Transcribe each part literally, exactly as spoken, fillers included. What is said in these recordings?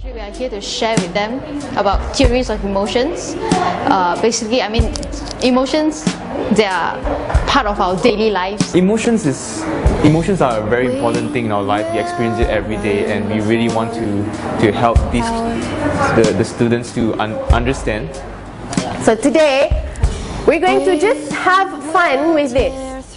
We are here to share with them about theories of emotions. Uh, basically, I mean, emotions, they are part of our daily lives. Emotions is emotions are a very important thing in our life. We experience it every day, and we really want to to help these the, the students to un understand. So today, we're going to just have fun with this.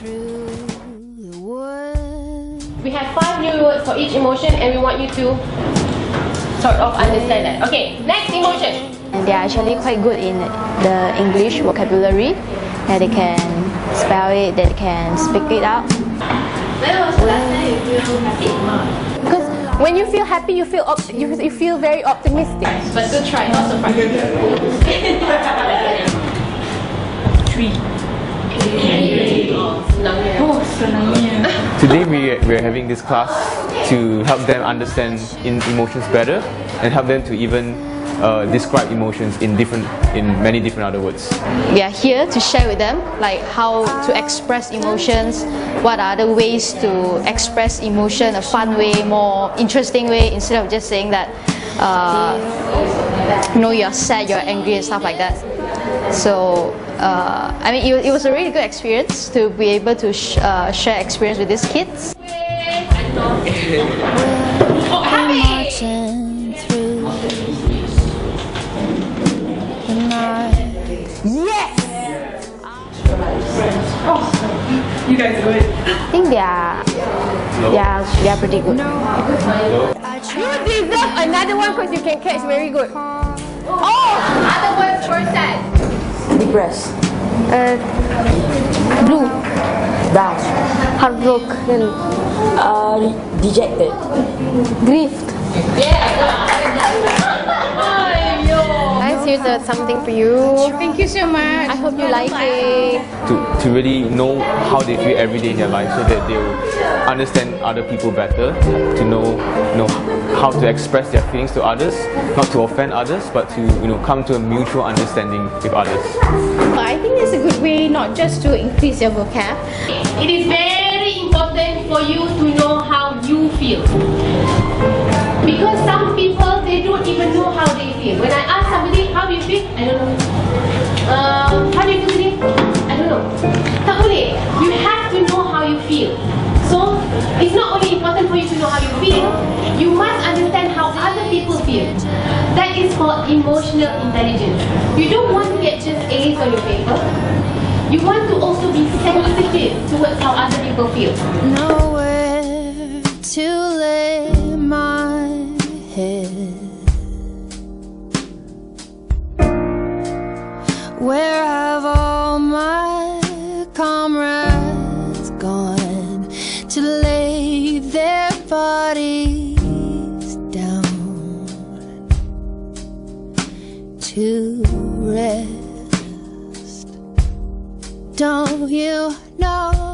We have five new words for each emotion, and we want you to sort of understand that. Okay, next emotion. And they are actually quite good in the English vocabulary. That they can spell it, they can speak it out. When was the last time you feel happy? Because when you feel happy, you feel op you, you feel very optimistic. But good try, not so far. Three. Oh, Today we we are having this class to help them understand in emotions better and help them to even uh, describe emotions in different in many different other words. We are here to share with them like how to express emotions, what are the ways to express emotion a fun way, more interesting way, instead of just saying that uh, you know, you're sad, you're angry and stuff like that. So uh, I mean, it, it was a really good experience to be able to sh uh, share experience with these kids. Oh, happy! Yes! Oh, you guys are good. I think they are, they are, they are pretty good. You deserve another one because you can catch very good. Oh! Other words for sad. Depressed, Uh, blue. down, Heartbroken. uh, dejected, Grief. Guys, here's uh, something for you. Thank you so much. I hope you like it. To, to really know how they feel every day in their life so that they'll understand other people better, to know, know how to express their feelings to others, not to offend others, but to you know come to a mutual understanding with others. I think it's a good way not just to increase your vocab. It is very important for you to know how you feel. Because some people, they don't even know how they feel. When I ask somebody, how do you feel? I don't know. Uh, how do you feel today? I don't know. Tak boleh. You have to know how you feel. So, it's not only important for you to know how you feel, you must understand how other people feel. That is called emotional intelligence. You don't want to get just A's on your paper. You want to also be sensitive towards how other people feel. Nowhere to lay my head. Where have all my comrades gone to lay their bodies down to rest? Don't you know?